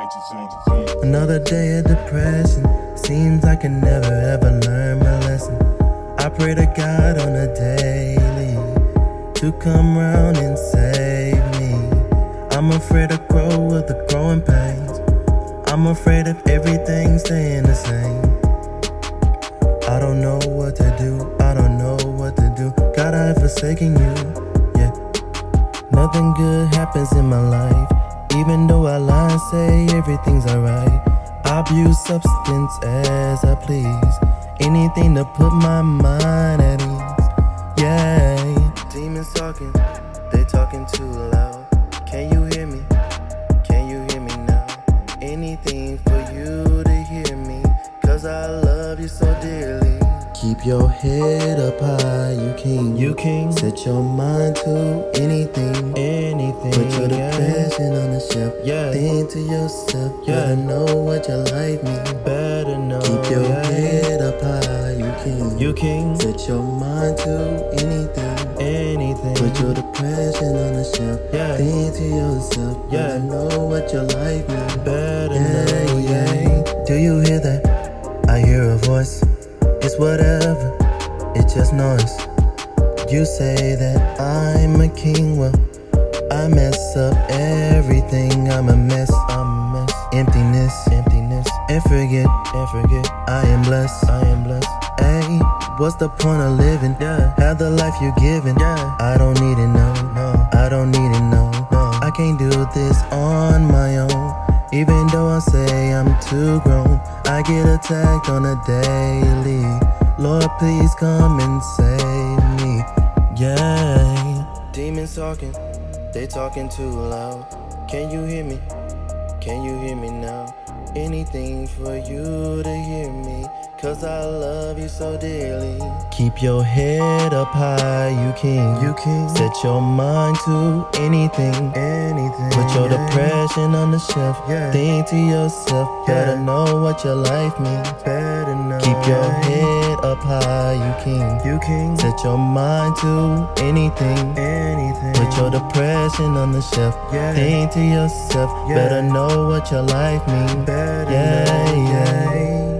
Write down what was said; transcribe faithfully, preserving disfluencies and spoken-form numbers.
Another day of depression. Seems I can never ever learn my lesson. I pray to God on a daily to come round and save me. I'm afraid to grow with the growing pains. I'm afraid of everything staying the same. I don't know what to do, I don't know what to do. God, I have forsaken you, yeah. Nothing good happens in my life, even though I lie and say everything's alright. I abuse substance as I please, anything to put my mind at ease, yeah. Demons talking, they talking too loud. Can you hear me? Can you hear me now? Anything for you to hear me, cause I love you so dearly. Keep your head up high, you king. You king. Set your mind to anything. Anything. Put your depression yeah. on the shelf. Yeah. Think to yourself. Yeah. Better know what your life means. Better know. Keep your yeah. head up high, you king. You king. Set your mind to anything. Anything. Put your depression on the shelf. Yeah. Think to yourself. Yeah. Better know what your life means. Better yeah, know. Yeah. yeah. Do you hear that? I hear a voice. It's whatever, it's just noise. You say that I'm a king, well, I mess up everything. I'm a mess, I'm a mess. Emptiness, emptiness. And forget, and forget, I am blessed, I am blessed. Hey, what's the point of living? Yeah. Have the life you're given. Yeah. I don't need it, no, no. I don't need it, no, no. I can't do this on my own. Even though I say I'm too grown, I get attacked on a daily. Lord, please come and save me, yeah. Demons talking, they talking too loud. Can you hear me? Can you hear me now? Anything for you to hear me, cause I love you so dearly. Keep your head up high, you king. You king. Set your mind to anything. Anything. Put your yeah. depression on the shelf. Yeah. Think to yourself. Yeah. Better know what your life means. Better know. Keep your yeah. head up high, you king. You king. Set your mind to anything. Anything. Put your depression on the shelf. Yeah. Think to yourself. Yeah. Better know what your life means. Better yeah, know. yeah.